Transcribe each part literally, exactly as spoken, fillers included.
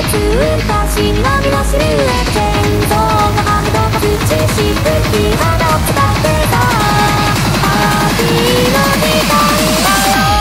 つかし波のシルエット天像のハンドが土しぶき肌を伝ってたパーティーの時間だよ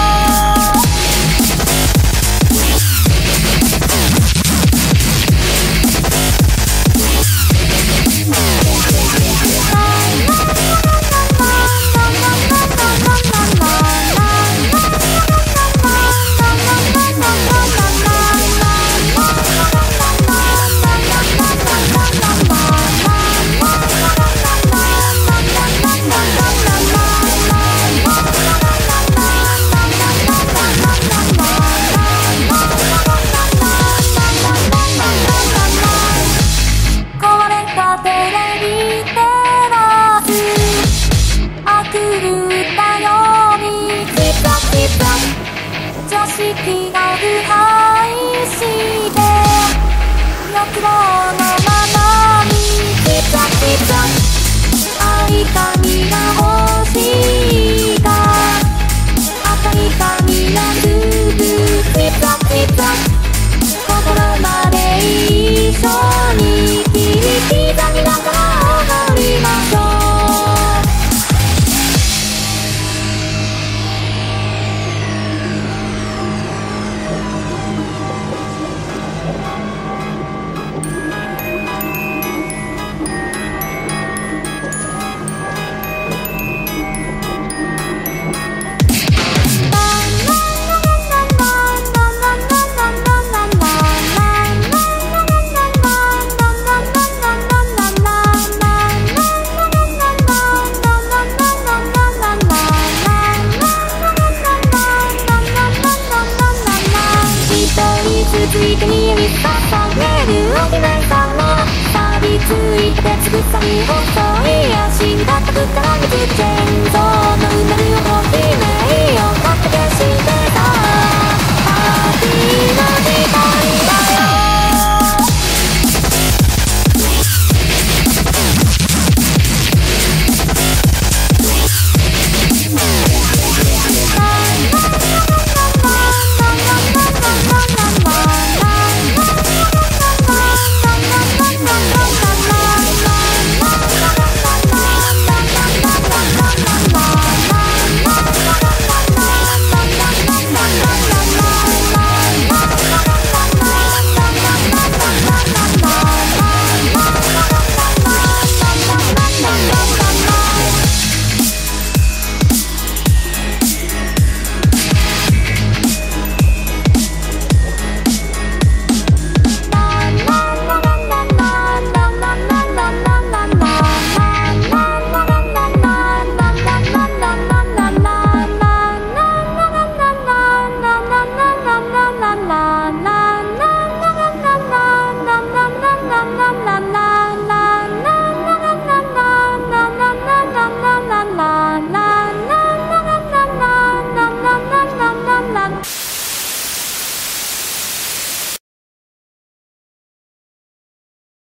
式が腐敗して欲望のままにキツキツ愛髪が欲しいか赤い髪がすぐキツキツ心まで一緒に切り刻みながら踊りましょうついてに指さされるお姫様錆びついてつぐさに細い足がたくから水天像のうねるお姫